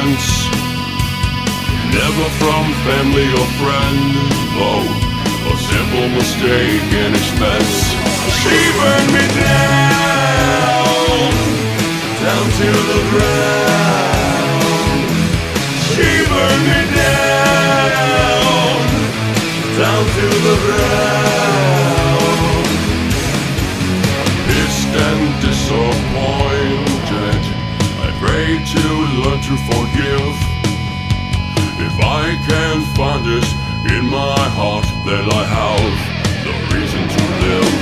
intense. Never from family or friend, oh, a simple mistake and expense. She burned me down, down to the ground. She burned me down, down to the ground. Pissed and disappointed, I pray to learn to forgive. If I can find this in my heart, then I have the reason to live.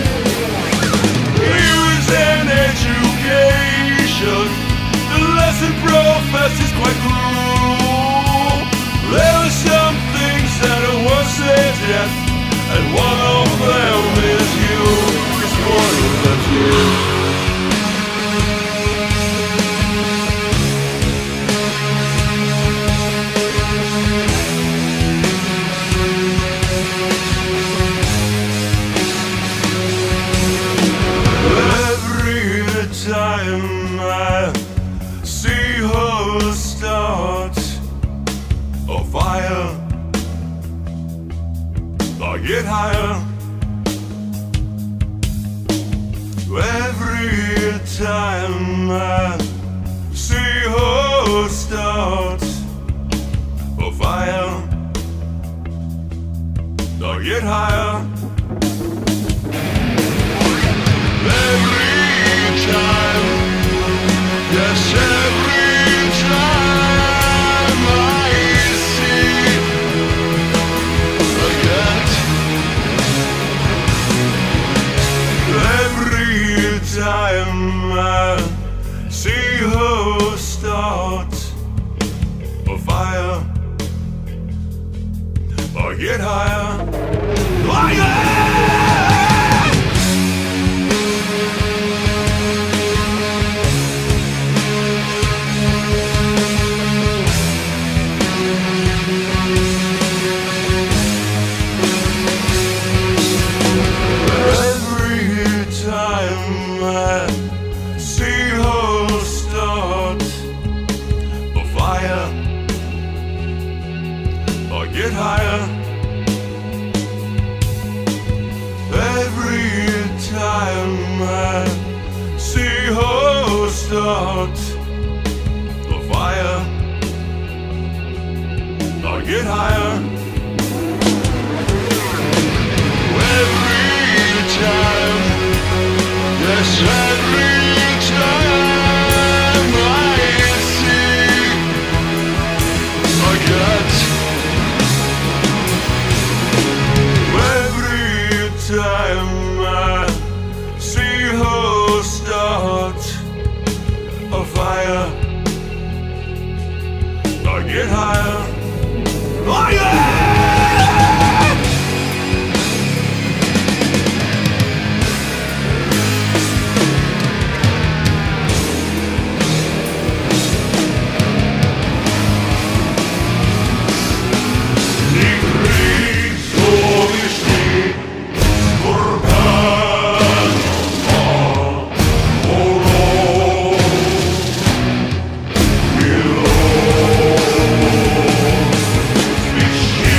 Use an education, the lesson professed is quite cruel. There are some things that are worse than death, and one of them is you. It's one of them's you. Time I see her start a fire, I get higher. Every time I see her start a fire, I get higher. Yes, every time I see again, every time I see her start a fire, I get higher. Get higher. Every time I see her start the fire, I get higher. Every time, yes, every time I see I get. Time I see her start a fire, I get higher. Oh yeah! Fish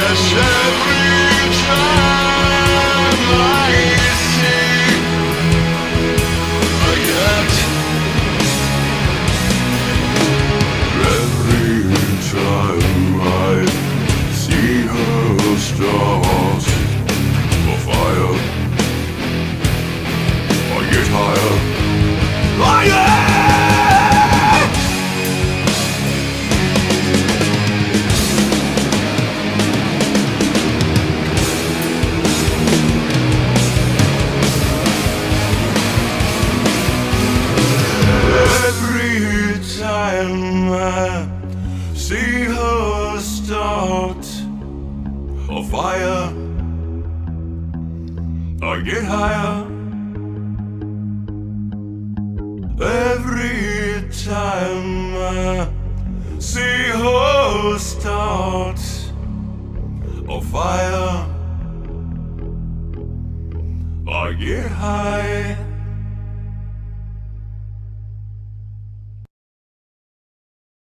See her start a fire, I get higher. Every time I see her start a fire, I get high.